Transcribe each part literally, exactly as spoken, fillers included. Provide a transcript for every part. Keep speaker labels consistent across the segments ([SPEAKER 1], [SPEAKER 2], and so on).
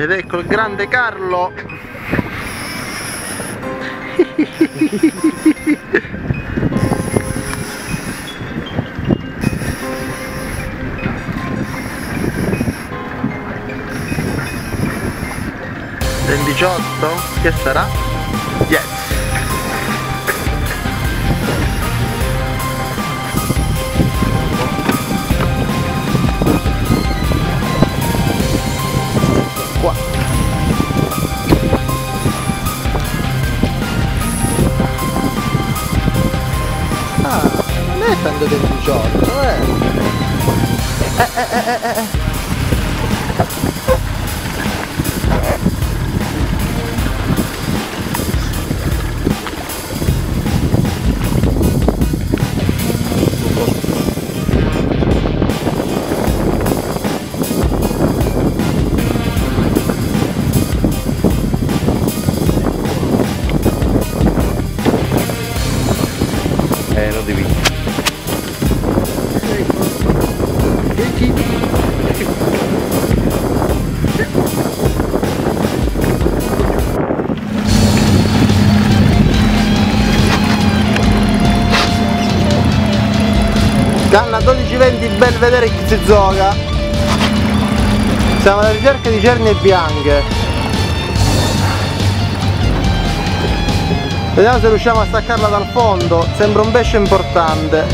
[SPEAKER 1] Ed ecco il grande Carlo. Del diciotto? Che sarà? Yes! Qua! Ah, non è tanto del diciotto, eh! Eh, eh, eh, eh, eh!
[SPEAKER 2] Eh, non devi.
[SPEAKER 1] Canna dodici venti Belvedere X Zoga. Siamo alla ricerca di cernie bianche. Vediamo se riusciamo a staccarla dal fondo. Sembra un pesce importante.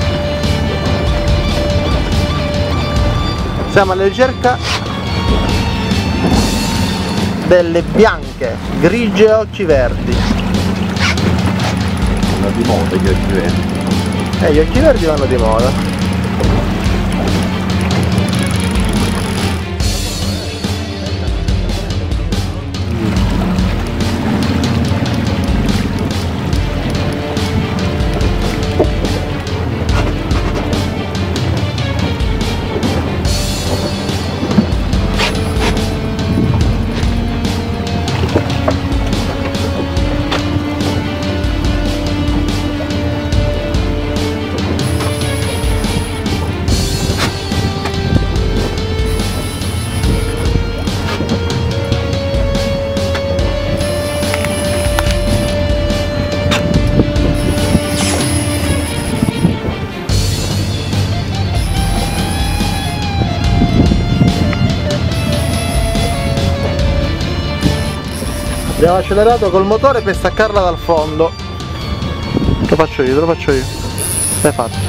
[SPEAKER 1] Siamo alla ricerca delle bianche, grigie e occhi verdi.
[SPEAKER 2] Vanno di moda gli occhi verdi.
[SPEAKER 1] Eh, gli occhi verdi vanno di moda. Abbiamo accelerato col motore per staccarla dal fondo. Lo faccio io, te lo faccio io. L'hai fatto.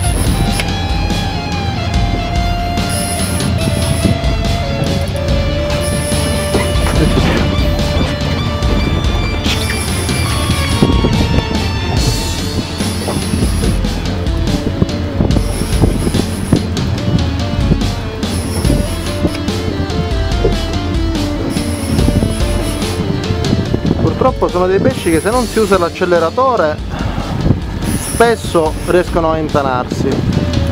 [SPEAKER 1] Purtroppo sono dei pesci che se non si usa l'acceleratore spesso riescono a impanarsi.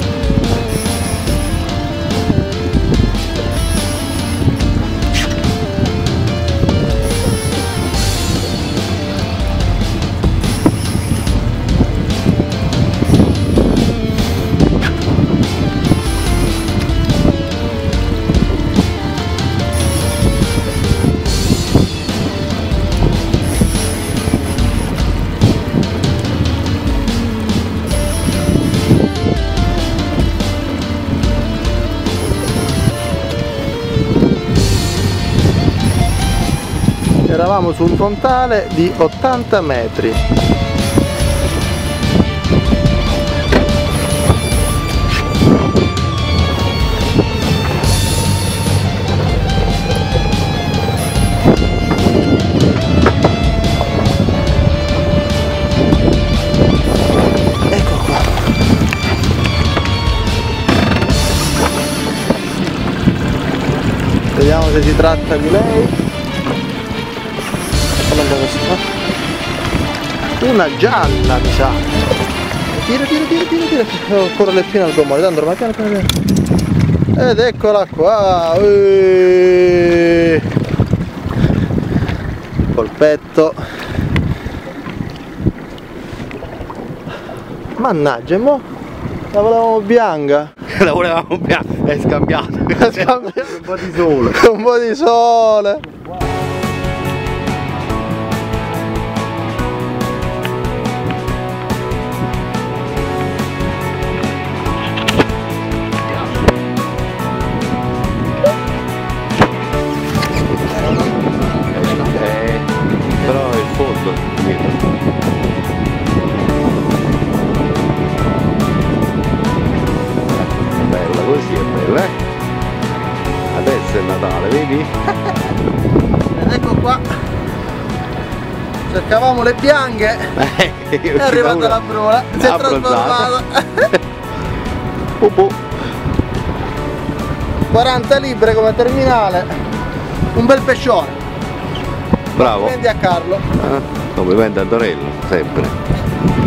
[SPEAKER 1] Eravamo su un frontale di ottanta metri. Ecco qua. Vediamo se si tratta di lei. Una gialla mi sa. Tira, tira, tira, tira, tira. Ho ancora le spine al gommone, tanto ma piano piano piano. Ed eccola qua. Eeeh. Colpetto. Mannaggia, mo la volevamo bianca.
[SPEAKER 2] La volevamo bianca, è scambiato.
[SPEAKER 1] È scambiato.
[SPEAKER 2] Un po' di sole.
[SPEAKER 1] Un po' di sole. cercavamo le bianche, è arrivata la bruna, si è trasformata. quaranta libbre come terminale, un bel pescione.
[SPEAKER 2] Bravo.
[SPEAKER 1] Complimenti a Carlo.
[SPEAKER 2] Eh, complimenti a Dorello, sempre.